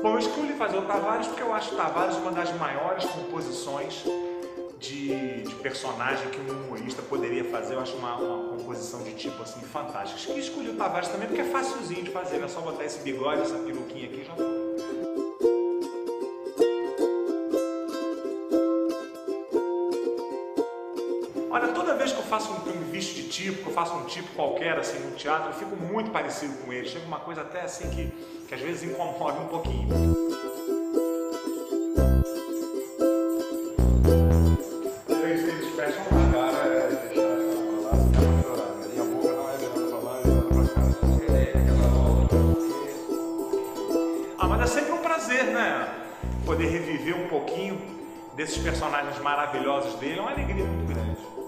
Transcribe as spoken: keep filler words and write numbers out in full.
Bom, eu escolhi fazer o Tavares porque eu acho o Tavares uma das maiores composições de, de personagem que um humorista poderia fazer. Eu acho uma, uma composição de tipo assim fantástica. E escolhi o Tavares também porque é facilzinho de fazer, é só botar esse bigode, essa peruquinha aqui e já foi. Olha, toda vez que eu faço um, um visto de tipo, que eu faço um tipo qualquer assim no teatro, eu fico muito parecido com ele. Chega uma coisa até assim que, que às vezes incomoda um pouquinho. Eles fecham a cara, é fechar a cara, pra chorar. E a boca não é virando pra lá, é virando pra cá. Ah, mas é sempre um prazer, né? Poder reviver um pouquinho desses personagens maravilhosos dele, é uma alegria muito grande.